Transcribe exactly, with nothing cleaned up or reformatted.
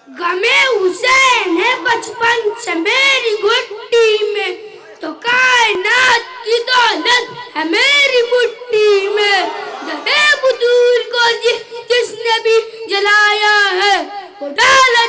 गमे हुसैन है बचपन से मेरी घुट्टी में, तो कायनात की दौलत है मेरी मुट्ठी में। दहे बुजुर्ग को जिस जिसने भी जलाया है वो डाला